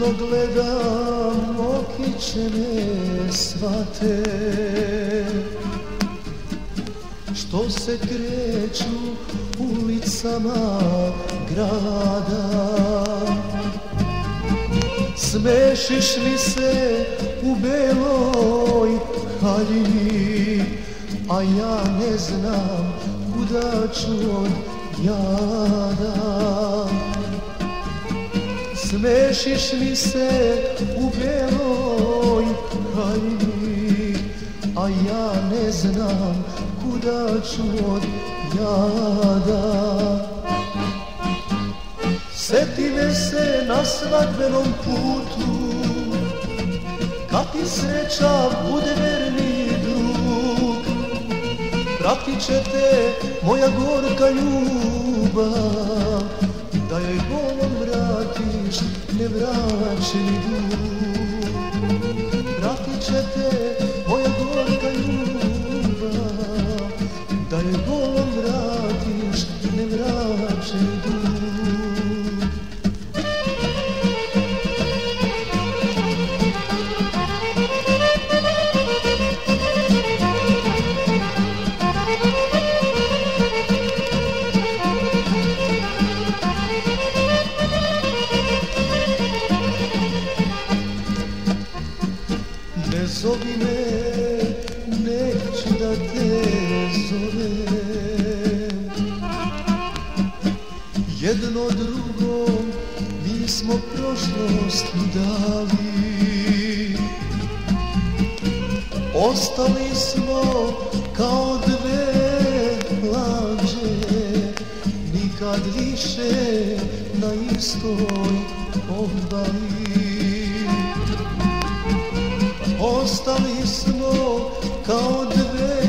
Čudno gledam, okiće me svate, što se kreću ulicama grada. Smešiš mi se u beloj haljini, a ja ne znam kuda ću od jada. Smešiš mi se u beloj haljini, a ja ne znam kuda ću od jada. Sjeti me se na svadbenom putu, kad ti sreća bude verni drug. Pratit će te moja gorka ljubav, da joj bolom vratiš nevraćeni dug. Pratit će te moja gorka ljubav, da joj bolom vratiš nevraćeni dug. Ne zovi me, neću da te zovem. Jedno drugom mi smo prošlost dali, ostali smo kao dve lađe, nikad više na istoj obali. Ostali smo kao dve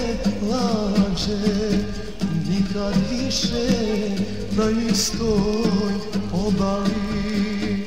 lađe, nikad više na istoj obali.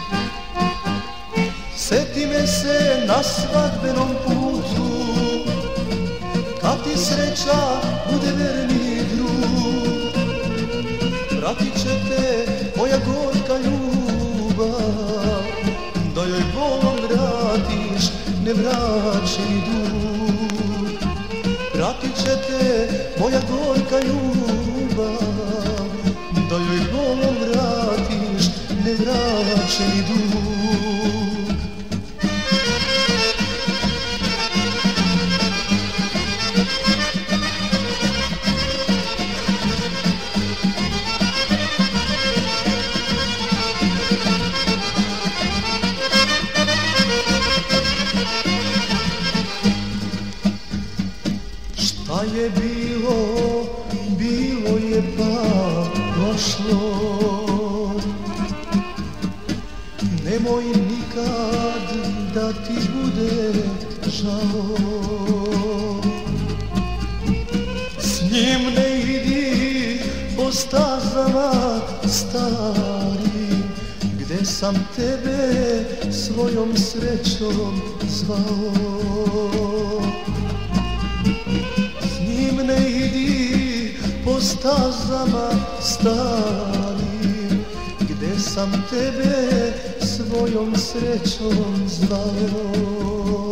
Sjeti me se na svadbenom putu, kad ti sreća bude verni drug. Pratit će te moja gorka ljubav, da joj bolom vratiš nevraćeni dug. Pratit će te moja gorka ljubav, da joj bolom vratiš nevraćeni dug. Šta je bilo, bilo je pa prošlo. Nemoj nikad da ti bude žao. S njim ne idi po stazama starim, gde sam tebe svojom srećom zvao. Ne idi po stazama starim, gde sam tebe svojom srećom zvao.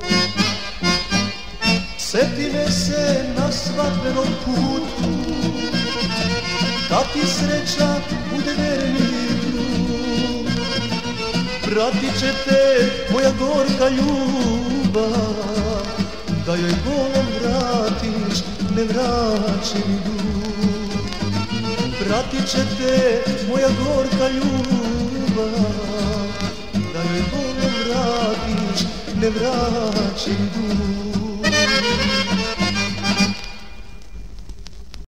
Sjeti me se na svadbenom putu, kad ti sreća bude verni drug. Pratit će te moja gorka ljubav, da joj bolom vratiš nevraćeni dug. Pratit će te moja gorka ljubav, da joj bolom vratiš nevraćeni dug.